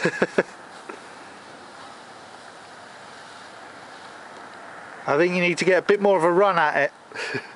I think you need to get a bit more of a run at it.